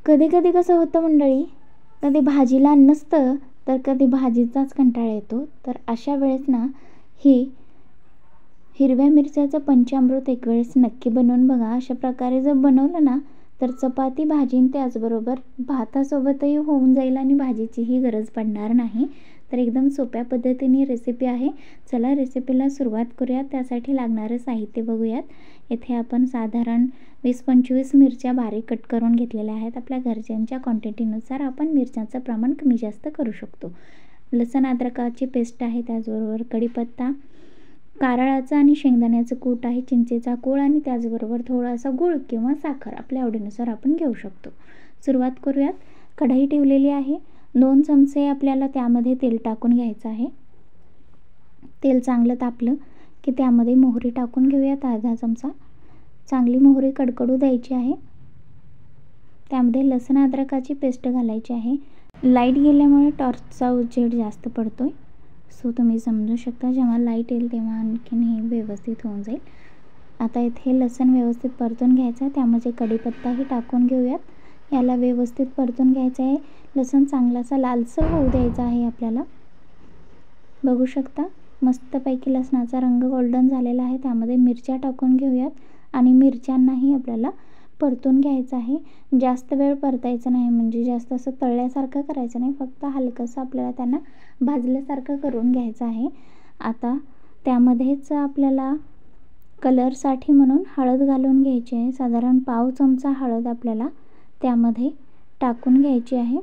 कधी कधी कसं होतं मंडळी, कधी भाजीला नसतं तर कधी भाजीचाच कंटाळा येतो. तर अशा वेळेस ना ही हिरव्या मिरच्याचं पंचामृत एक वेळेस नक्की बनवून बघा. अशा प्रकारे जर बनवलं ना तर चपाती भाजी त्याचबरोबर भातासोबतही होऊन जाईल आणि भाजीचीही गरज पडणार नाही. तर एकदम सोप्या पद्धतीने रेसिपी आहे. चला रेसिपीला सुरुवात करूयात. त्यासाठी लागणारं साहित्य बघूयात. येथे आपण साधारण 20-25 मिरच्या बारीक कट करून घेतलेल्या आहेत. आपल्या घरच्यांच्या क्वांटिटीनुसार आपण मिरच्याचं प्रमाण कमी जास्त करू शकतो. लसूण अद्रकाची पेस्ट आहे, त्याचबरोबर कढीपत्ता, कारळाचं आणि शेंगदाण्याचं कूट आहे, चिंचेचा कोळ आणि त्याचबरोबर थोडासा गूळ किंवा साखर आपल्या आवडीनुसार आपण घेऊ शकतो. सुरुवात करूयात. कढई ठेवलेली आहे. 2 चमचे आपल्याला त्यामध्ये तेल टाकून घ्यायचं आहे. तेल चांगलं तापलं की त्यामध्ये मोहरी टाकून घेऊयात. अर्धा चमचा चांगली मोहरी कडकडू द्यायची आहे. त्यामध्ये लसूण अद्रकाची पेस्ट घालायची आहे. लाईट गेल्यामुळे टॉर्चचा उजेड जास्त पडतोय, सो तुम्ही समजू शकता. जेव्हा लाईट येईल तेव्हा आणखीन हे व्यवस्थित होऊन जाईल. आता इथे लसूण व्यवस्थित परतून घ्यायचं आहे. त्यामध्ये कढीपत्ताही टाकून घेऊयात. याला व्यवस्थित परतून घ्यायचं आहे. लसूण चांगलासा लालसर होऊ द्यायचा आहे आपल्याला. बघू शकता मस्तपैकी लसणाचा रंग गोल्डन झालेला आहे. त्यामध्ये मिरच्या टाकून घेऊयात आणि मिरच्यांनाही आपल्याला परतून घ्यायचं आहे. जास्त वेळ परतायचं नाही, म्हणजे जास्त असं तळल्यासारखं करायचं नाही, फक्त हलकंसं आपल्याला त्यांना भाजल्यासारखं करून घ्यायचं आहे. आता त्यामध्येच आपल्याला कलरसाठी म्हणून हळद घालून घ्यायची आहे. साधारण पाव चमचा हळद आपल्याला त्यामध्ये टाकून घ्यायची आहे.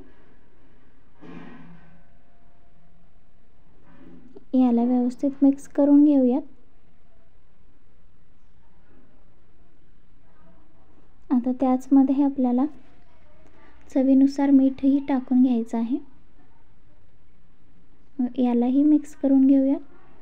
याला व्यवस्थित मिक्स करून घेऊयात. आता त्याचमध्ये आपल्याला चवीनुसार मीठही टाकून घ्यायचं आहे. यालाही मिक्स करून घेऊयात.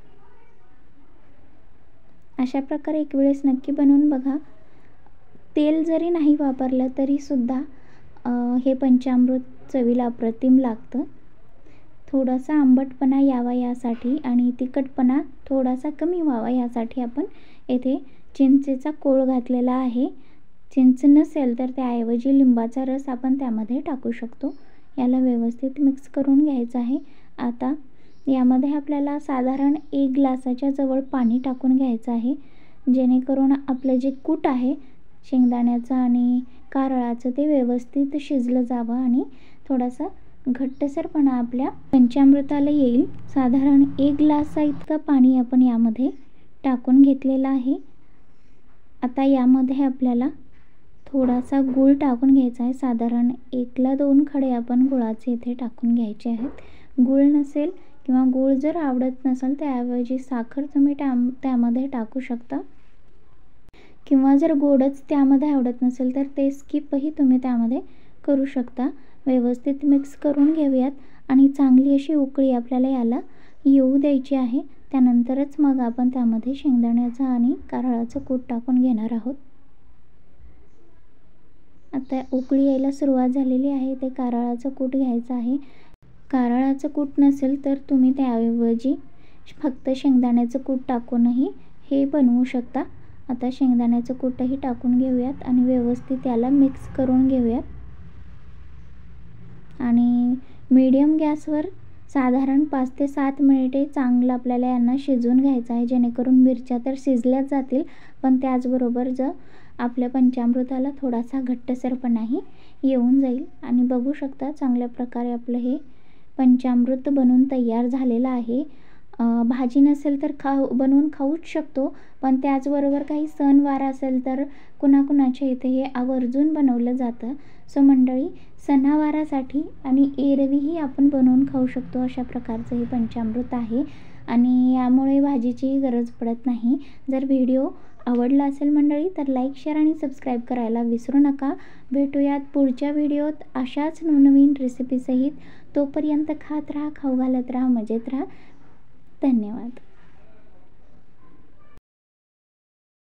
अशा प्रकारे एक वेळेस नक्की बनवून बघा. तेल जरी नाही वापरलं तरी सुद्धा हे पंचामृत चवीला अप्रतिम लागतं. थोडासा आंबटपणा यावा यासाठी आणि तिखटपणा थोडासा कमी व्हावा यासाठी आपण येथे चिंचेचा कोळ घातलेला आहे. चिंच नसेल तर त्याऐवजी लिंबाचा रस आपण त्यामध्ये टाकू शकतो. याला व्यवस्थित मिक्स करून घ्यायचं आहे. आता यामध्ये आपल्याला साधारण 1 ग्लासाच्या जवळ पाणी टाकून घ्यायचं आहे, जेणेकरून आपलं जे कूट आहे शेंगदाण्याचं आणि कारळाचं ते व्यवस्थित शिजलं जावं आणि थोडासा घट्टसरपणा आपल्या पंचामृताला येईल. साधारण 1 ग्लासा इतकं पाणी आपण यामध्ये टाकून घेतलेलं आहे. आता यामध्ये आपल्याला थोडासा गूळ टाकून घ्यायचा आहे. साधारण 1 ला 2 खडे आपण गुळाचे इथे टाकून घ्यायचे आहेत. गूळ नसेल किंवा गूळ जर आवडत नसेल त्याऐवजी साखर तुम्ही त्यामध्ये टाकू शकता, किंवा जर गोडच त्यामध्ये आवडत नसेल तर ते स्किपही तुम्ही त्यामध्ये करू शकता. व्यवस्थित मिक्स करून घेऊयात आणि चांगली अशी उकळी आपल्याला याला येऊ द्यायची आहे. त्यानंतरच मग आपण त्यामध्ये शेंगदाण्याचं आणि कारळाचं कूट टाकून घेणार आहोत. आता उकळी यायला सुरुवात झालेली आहे. ते कारळाचं कूट घ्यायचं आहे. कारळाचं कूट नसेल तर तुम्ही त्याऐवजी फक्त शेंगदाण्याचं कूट टाकूनही हे बनवू शकता. आता शेंगदाण्याचं कूटही टाकून घेऊयात आणि व्यवस्थित याला मिक्स करून घेऊयात. आणि मीडियम गॅसवर साधारण 5 ते 7 मिनिटे चांगलं आपल्याला यांना शिजवून घ्यायचं आहे, जेणेकरून मिरच्या तर शिजल्याच जातील, पण त्याचबरोबर आपल्या पंचामृताला थोडासा घट्टसरपणाही येऊन जाईल. आणि बघू शकता चांगल्या प्रकारे आपलं हे पंचामृत बनवून तयार झालेलं आहे. भाजी नसेल तर बनवून खाऊच शकतो, पण त्याचबरोबर काही सणवार असेल तर कुणाकुणाच्या इथे हे आवर्जून बनवलं जातं. सो मंडळी, सणावारासाठी आणि एरवीही आपण बनवून खाऊ शकतो अशा प्रकारचं हे पंचामृत आहे आणि यामुळे भाजीचीही गरज पडत नाही. जर व्हिडिओ आवडला असेल मंडळी तर लाईक, शेअर आणि सबस्क्राईब करायला विसरू नका. भेटूयात पुढच्या व्हिडिओत अशाच नवनवीन रेसिपीसहित. तोपर्यंत खात राहा, खाऊ घालत राहा, मजेत राहा. धन्यवाद.